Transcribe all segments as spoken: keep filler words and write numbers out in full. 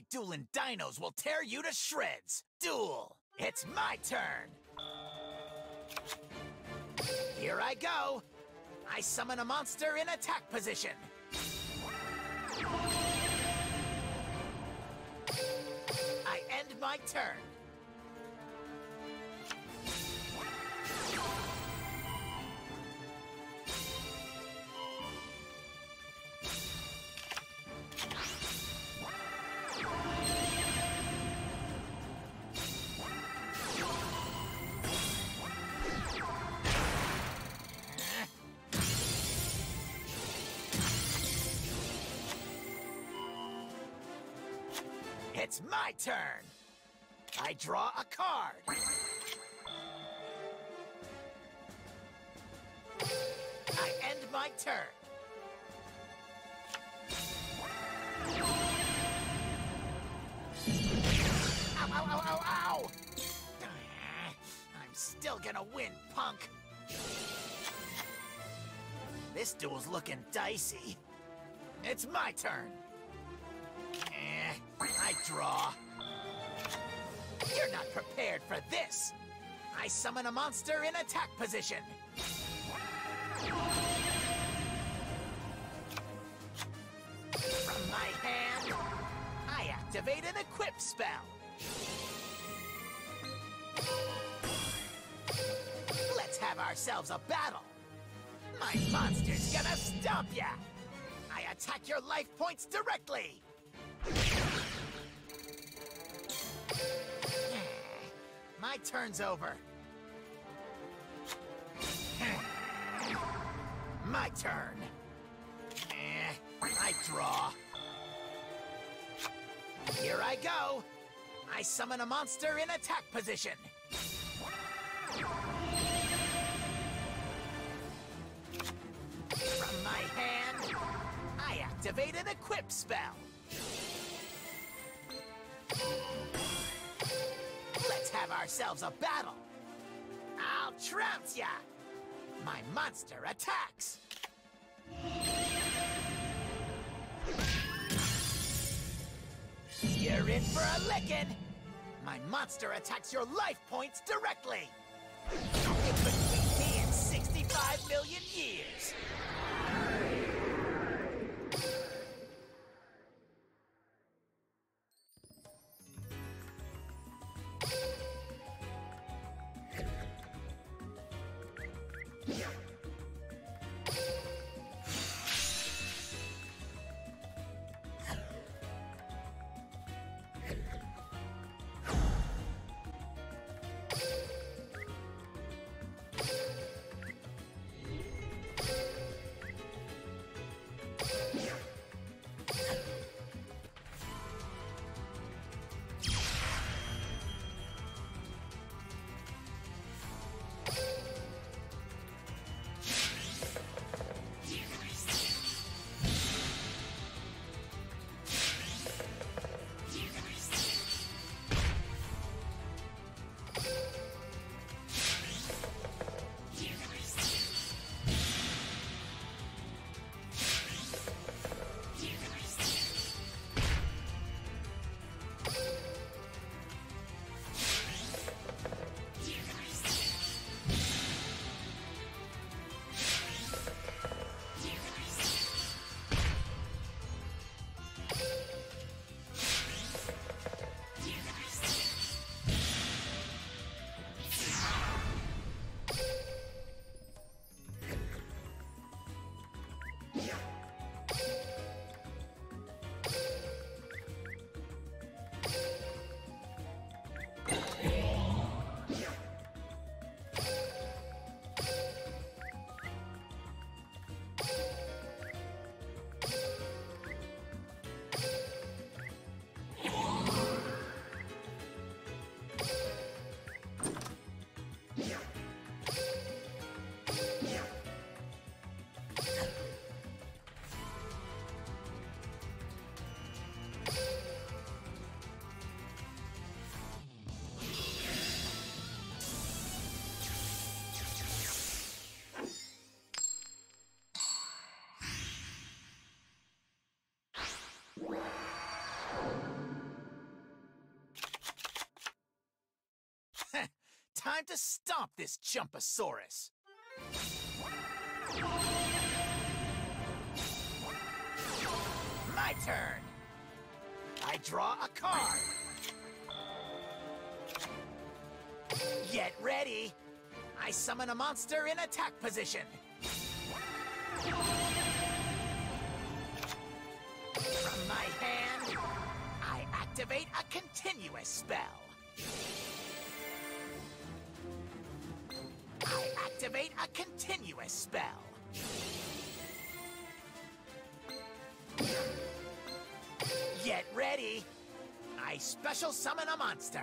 dueling dinos will tear you to shreds. Duel! It's my turn! Here I go! I summon a monster in attack position. I end my turn. It's my turn! I draw a card! I end my turn! Ow, ow, ow, ow, ow! I'm still gonna win, punk! This duel's looking dicey. It's my turn! Eh, I draw. You're not prepared for this! I summon a monster in attack position. From my hand, I activate an equip spell. Let's have ourselves a battle. My monster's gonna stomp ya! I attack your life points directly! My turn's over. My turn. I draw. Here I go. I summon a monster in attack position. From my hand, I activate an equip spell. Let's have ourselves a battle. I'll trounce ya. My monster attacks. You're in for a licking. My monster attacks your life points directly. In between me and sixty-five million years. Time to stomp this Chumpasaurus. My turn. I draw a card. Get ready. I summon a monster in attack position. From my hand, I activate a continuous spell. I activate a continuous spell. Get ready. I special summon a monster.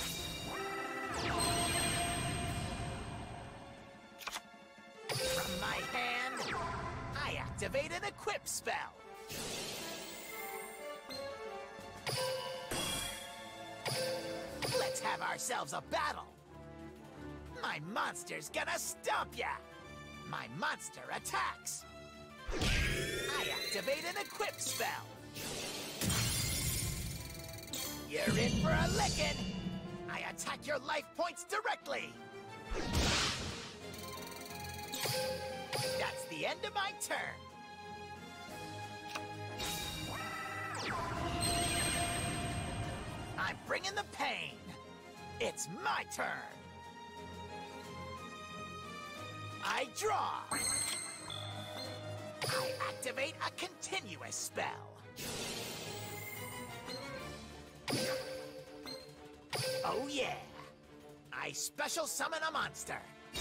From my hand, I activate an equip spell. Let's have ourselves a battle. My monster's gonna stomp ya. My monster attacks. I activate an equip spell. You're in for a licking. I attack your life points directly. That's the end of my turn. I'm bringing the pain. It's my turn. I draw. I activate a continuous spell. Oh yeah. I special summon a monster.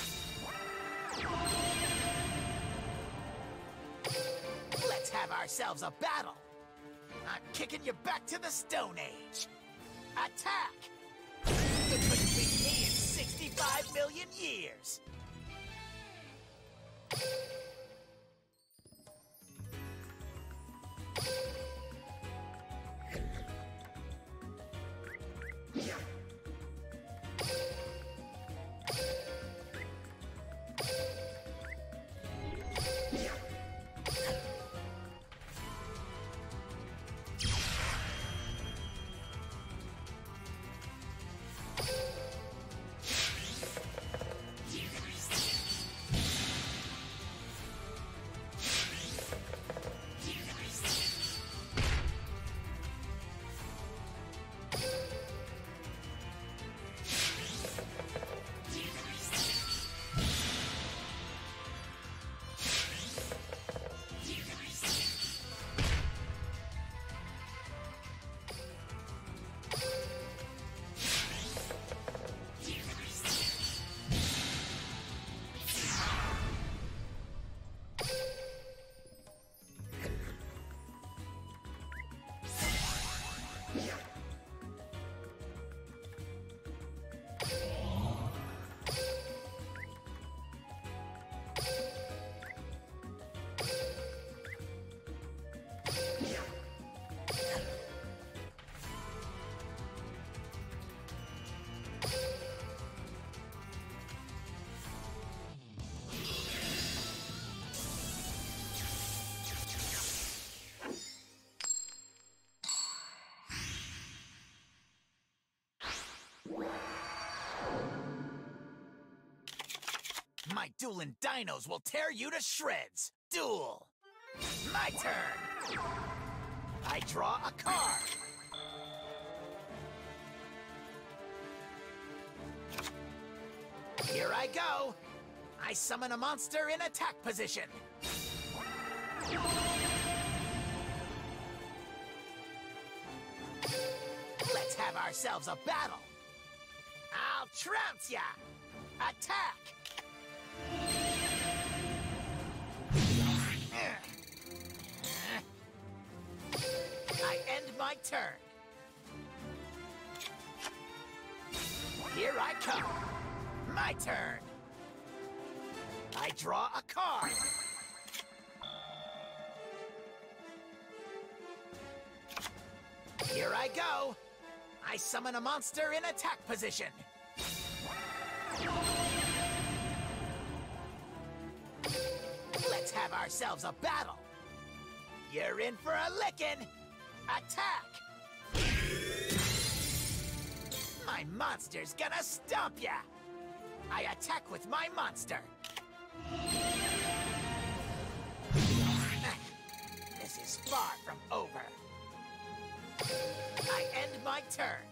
Let's have ourselves a battle. I'm kicking you back to the Stone Age. Attack! You couldn't beat me in sixty-five million years. My dueling dinos will tear you to shreds. Duel. My turn. I draw a card. Here I go. I summon a monster in attack position. Let's have ourselves a battle. I'll trounce ya. Attack. I end my turn. Here I come. My turn. I draw a card. Here I go. I summon a monster in attack position. Let's have ourselves a battle. You're in for a licking. Attack! My monster's gonna stomp ya! I attack with my monster. This is far from over. I end my turn.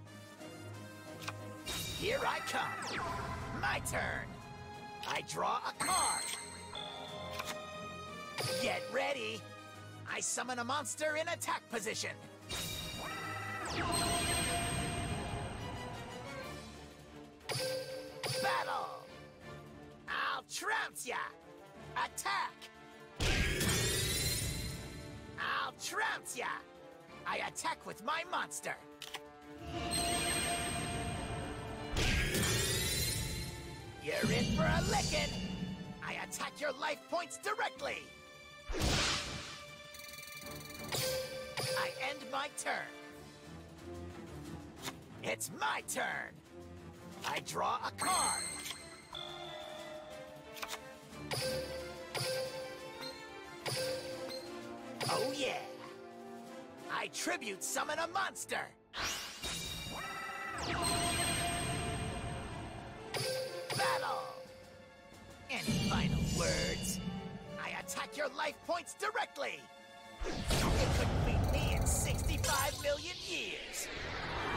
Here I come. My turn. I draw a card. Get ready. I summon a monster in attack position. Battle! I'll trounce ya! Attack! I'll trounce ya! I attack with my monster. You're in for a licking! I attack your life points directly! I end my turn. It's my turn. I draw a card. Oh yeah. I tribute summon a monster. Battle. Any final words? I attack your life points directly. You couldn't beat me in sixty-five million years.